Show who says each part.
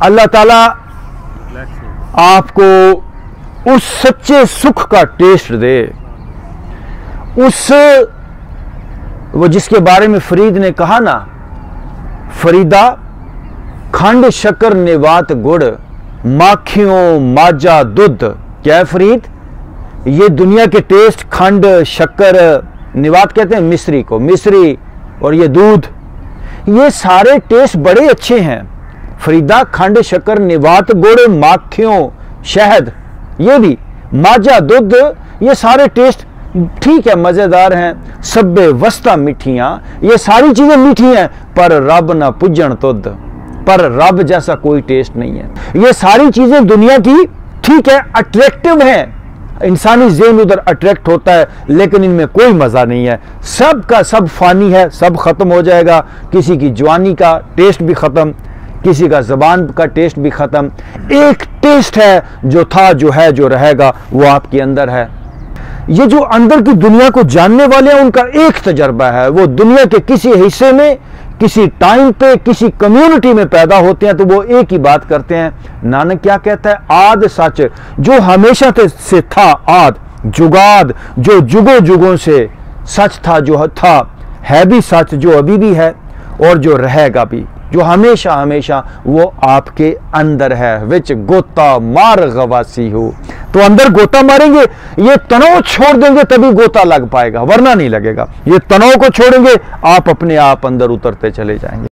Speaker 1: अल्लाह ताला आपको उस सच्चे सुख का टेस्ट दे, उस वो जिसके बारे में फरीद ने कहा ना, फरीदा खंड शक्कर नेवात गुड़ माखियों माजा दूध। क्या है फरीद? ये दुनिया के टेस्ट, खंड शक्कर, नेवात कहते हैं मिस्री को, मिस्री और ये दूध, ये सारे टेस्ट बड़े अच्छे हैं। फरीदा खंड शक्कर नेवात गुड़ माखियों शहद, ये भी माजा दूध, ये सारे टेस्ट ठीक है, मजेदार हैं। सब्बे वस्ता मिठियां, ये सारी चीजें मीठी हैं, पर रब ना पुजन तुद, पर रब जैसा कोई टेस्ट नहीं है। ये सारी चीजें दुनिया की ठीक है, अट्रैक्टिव हैं, इंसानी ज़हन उधर अट्रैक्ट होता है, लेकिन इनमें कोई मजा नहीं है। सब का सब फानी है, सब खत्म हो जाएगा। किसी की जवानी का टेस्ट भी खत्म, किसी का ज़बान का टेस्ट भी खत्म। एक टेस्ट है जो था, जो है, जो रहेगा, वो आपके अंदर है। ये जो अंदर की दुनिया को जानने वाले हैं, उनका एक तजर्बा है। वो दुनिया के किसी हिस्से में, किसी टाइम पे, किसी कम्युनिटी में पैदा होते हैं, तो वो एक ही बात करते हैं। नानक क्या कहता है? आद सच जो हमेशा से था, आद जुगाद जो जुगों जुगों से सच था, जो था है भी सच, जो अभी भी है और जो रहेगा भी, जो हमेशा हमेशा, वो आपके अंदर है। विच गोता मार गवासी हो, तो अंदर गोता मारेंगे, ये तनाव छोड़ देंगे तभी गोता लग पाएगा, वरना नहीं लगेगा। ये तनाव को छोड़ेंगे, आप अपने आप अंदर उतरते चले जाएंगे।